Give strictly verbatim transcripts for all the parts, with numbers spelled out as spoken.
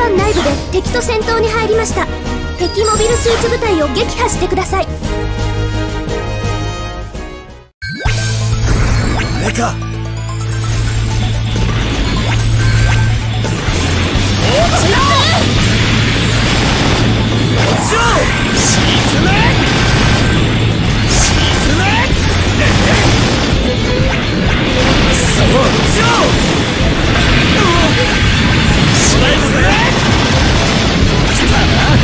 湾内部で敵と戦闘に入りました。敵モビルスーツ部隊を撃破してください。 メカ落ちろ落ちろ沈め沈めそう落ちろそれそれ来たな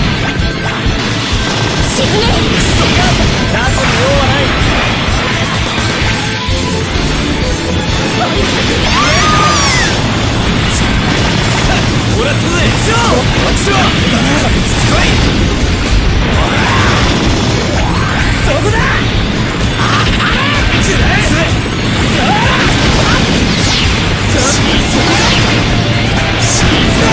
沈めクソ過去に用はないほら飛べしろしろしつこいどこだあっつれつれシーズシーズ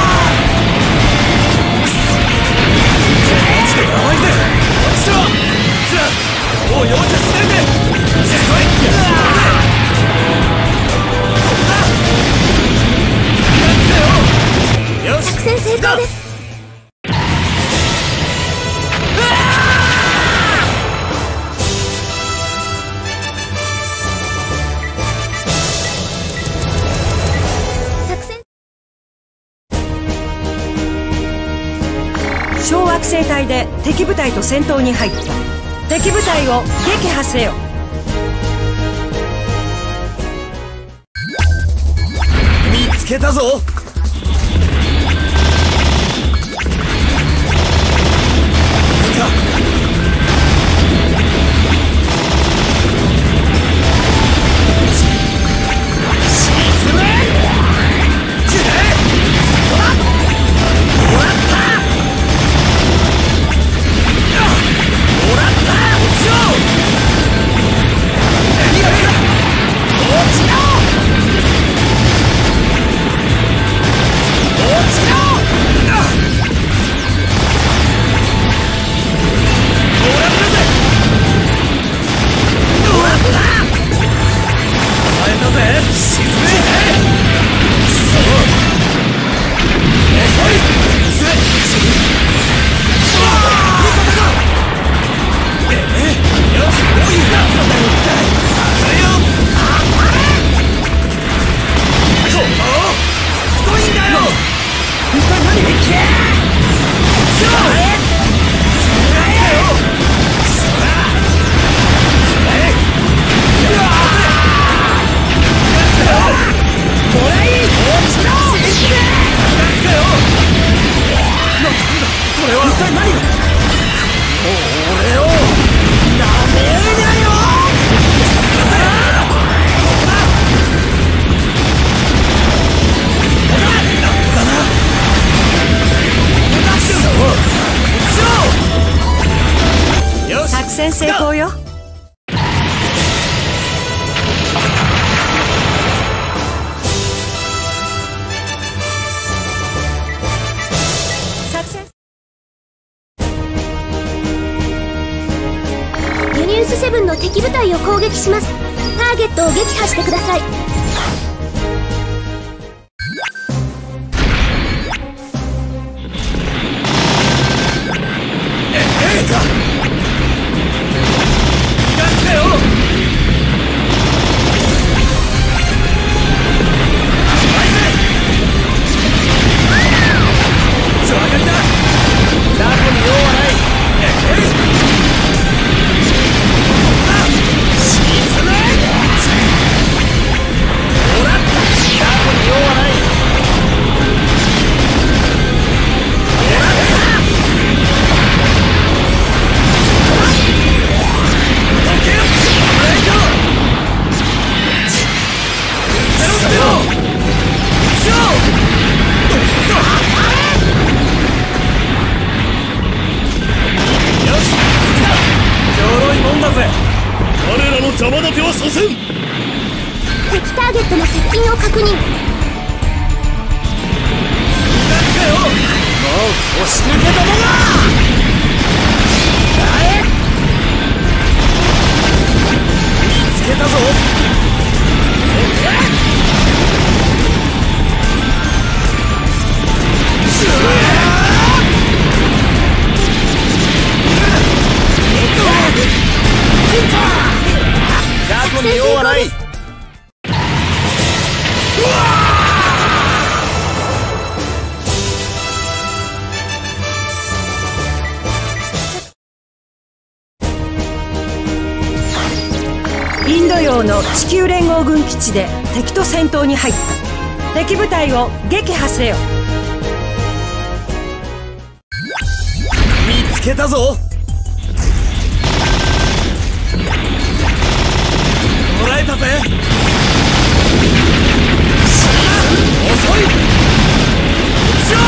落ちてやばいぜしろもう容赦しないぜしつこい作戦成功です。作戦小惑星帯で敵部隊と戦闘に入った。敵部隊を撃破せよ。 見つけたぞ。 作戦成功よ。 ユニウスセブンの敵部隊を攻撃します。ターゲットを撃破してください。 こ軍基地で敵と戦闘に入った。敵部隊を撃破せよ。 見つけたぞ。捕らえたぜ。遅い。しろ。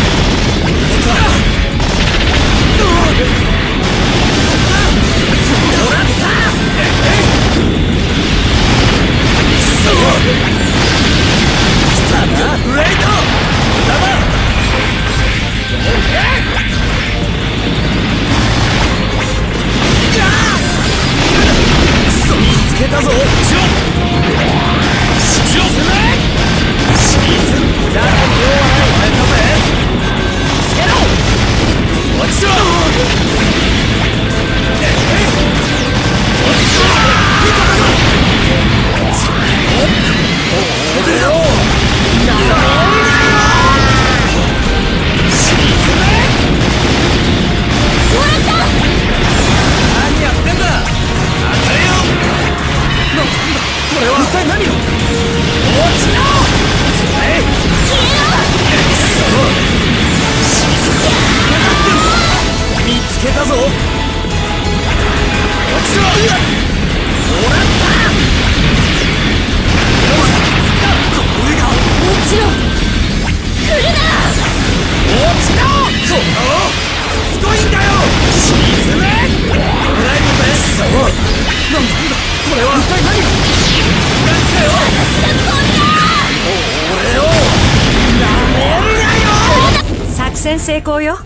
作戦成功よ。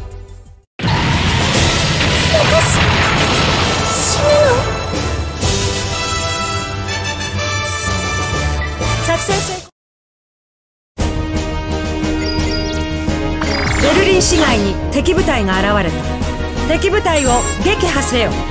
私死ぬの？ 作戦成功。ベルリン市街に敵部隊が現れた。敵部隊を撃破せよ。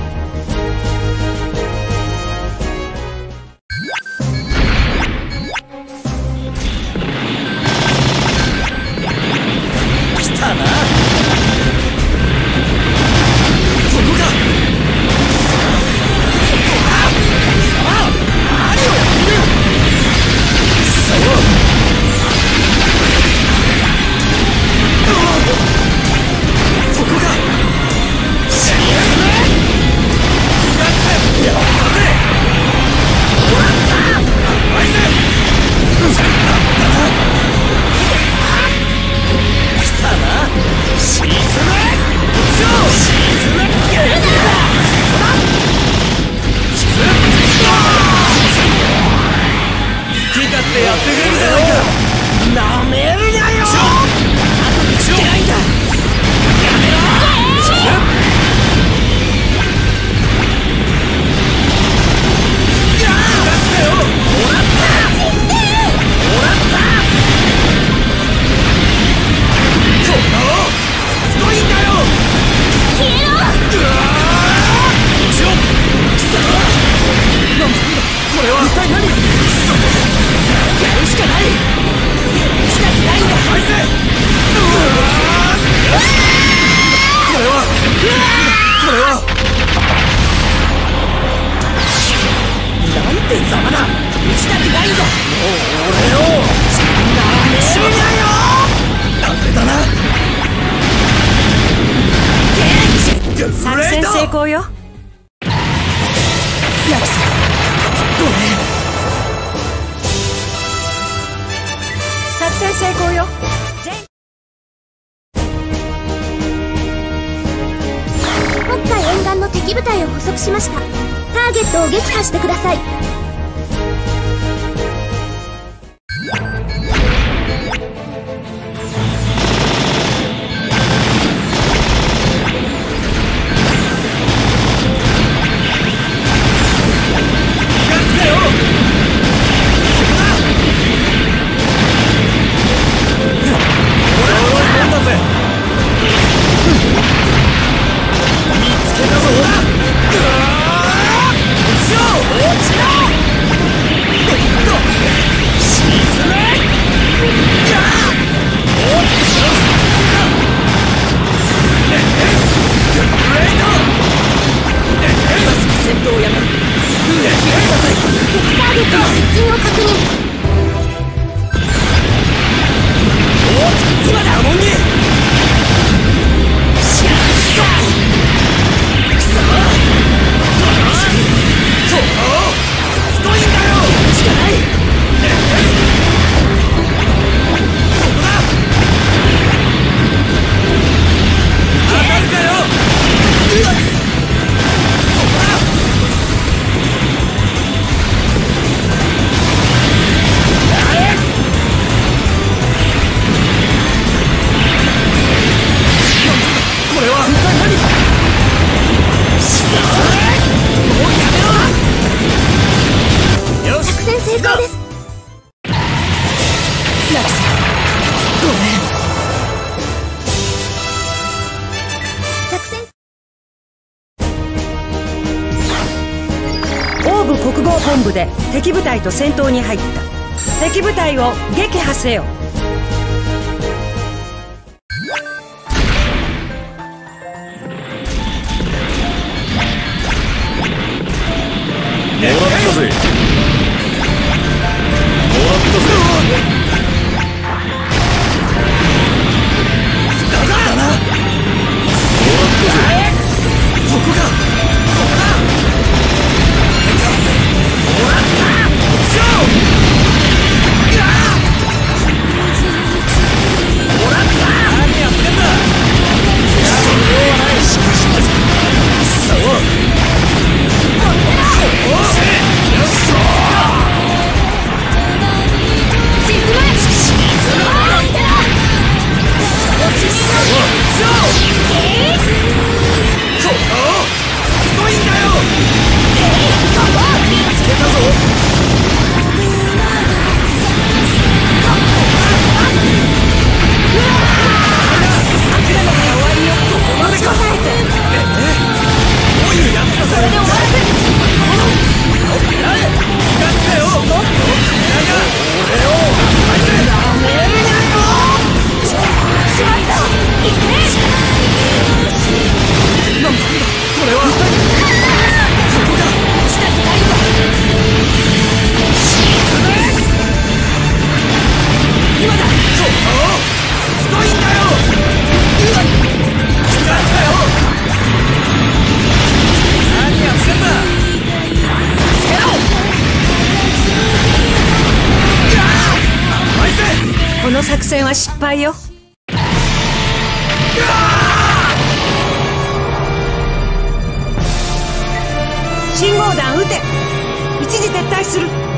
作戦成功よ。作戦成功よ。 北海沿岸の敵部隊を捕捉しました。ターゲットを撃破してください。 見つけたぞ。うわー！落ちろ！落ちろ！ 敵部隊と戦闘に入った。敵部隊を撃破せよ。 もらったぜ。もらったぜ。だがだな。もらったぜ。ここか。ここだ。もらった。ショー。もらった。何やってんだ。それはない。そう。 この作戦は失敗よ。信号弾撃て。一時撤退する。